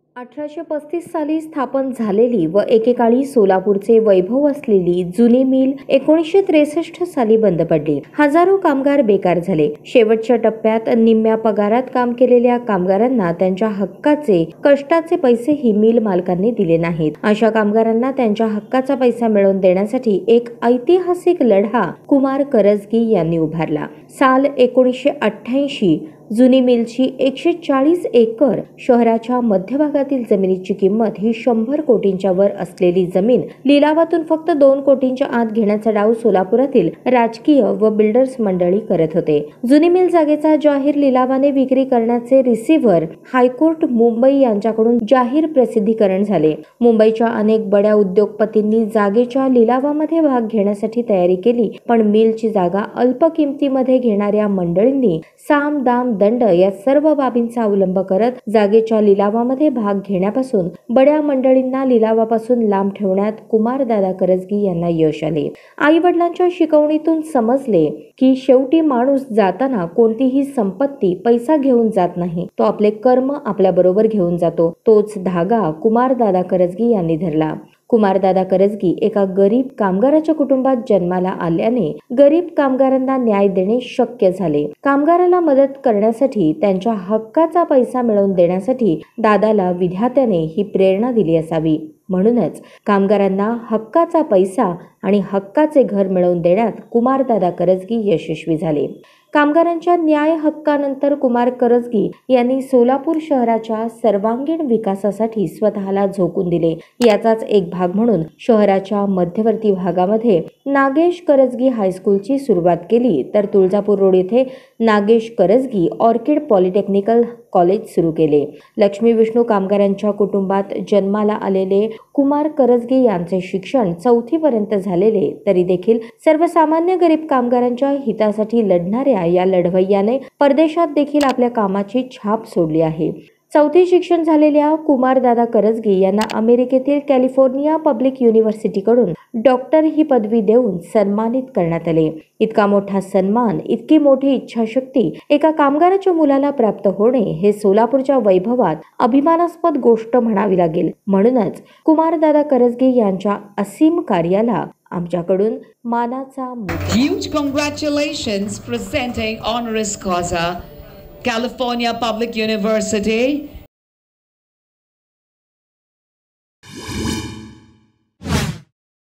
1835 साली स्थापन झालेली व एकेकाळी सोलापूरचे वैभव असलेली जुनी मिल 1963 साली बंद पडली. हजारो कामगार बेकार झाले. शेवटच्या टप्प्यात निम्म्या पगारात काम केलेल्या कामगारांना त्यांच्या हक्काचे कष्टाचे पैसे ही मिल मालकांनी दिले नाहीत. अशा कामगारांना त्यांच्या हक्काचा पैसा मिळवून देण्यासाठी एक ऐतिहासिक लढा कुमार करजगी यांनी उभारला. साल 1988 जुनी मिलची 140 एकर शहराच्या मध्यभागातील जमिनीची किंमत ही 100 कोटींच्या वर असलेली जमीन लिलावातून फक्त 2 कोटींच्या आत घेण्याचा डाव सोलापुरातील राजकीय व बिल्डर्स मंडळी करत होते. जुनी मिल जागेचा जाहीर लिलावाने विक्री करण्याचे रिसिव्हर हायकोर्ट मुंबई यांच्याकडून जाहीर प्रसिद्धीकरण झाले. मुंबईच्या अनेक बड्या उद्योगपतींनी जागेच्या लिलावामध्ये भाग घेण्यासाठी तयारी केली, पण मिलची जागा अल्प किमतीमध्ये घेणाऱ्या मंडळींनी साम दाम दंड या सर्व बाबींचा अवलंब करत जागेच्या लिलावामध्ये भाग घेण्यापासून बड्या मंडळींना लिलावापासून लांब ठेवण्यात कुमारदादा करजगी यांना यश आले. आई वडिलांच्या शिकवणीतून समजले की शेवटी माणूस जाताना कोणतीही संपत्ती पैसा घेऊन जात नाही, तो आपले कर्म आपल्या बरोबर घेऊन जातो. तोच धागा कुमारदादा करजगी यांनी धरला. कुमारदादा करजगी एका गरीब कामगाराच्या कुटुंबात जन्माला आल्याने गरीब कामगारांना न्याय देणे शक्य झाले. कामगाराला मदत करण्यासाठी, त्यांच्या हक्काचा पैसा मिळवून देण्यासाठी दादाला विधात्याने ही प्रेरणा दिली असावी. म्हणूनच कामगारांना हक्काचा पैसा आणि हक्काचे घर मिळवून देण्यात कुमारदादा करजगी यशस्वी झाले. कामगारांच्या न्याय हक्कानंतर कुमार करजगी यांनी सोलापूर शहराच्या सर्वांगीण विकासासाठी स्वतःला झोकून दिले. याचाच एक भाग म्हणून शहराच्या मध्यवर्ती भागामध्ये नागेश करजगी हायस्कूलची सुरुवात केली, तर तुळजापूर रोड येथे Nagesh Karajagi orchid polytechnical college सुरू केले. लक्ष्मी विष्णू कामगारांच्या कुटुंबात जन्माला आलेले कुमार करजगी यांचे शिक्षण 4थी पर्यंत झालेले तरी देखील सर्वसामान्य गरीब कामगारांच्या हितासाठी लढणाऱ्या या लढवय्याने परदेशात देखील आपल्या कामाची छाप सोडली आहे. 4थी शिक्षण झालेल्या कुमारदादा करजगी यांना अमेरिकेतील कॅलिफोर्निया पब्लिक युनिव्हर्सिटीकडून डॉक्टर ही पदवी देऊन सन्मानित करण्यात आले. इतका मोठा सन्मान, इतकी मोठी इच्छाशक्ती एका कामगाराच्या मुलाला प्राप्त होणे हे सोलापूरच्या वैभवात अभिमानास्पद गोष्ट म्हणावी लागेल. म्हणूनच कुमारदादा करजगी यांच्या असीम कार्याला आमच्याकडून मानाचा Huge congratulations presenting honoris causa California Public University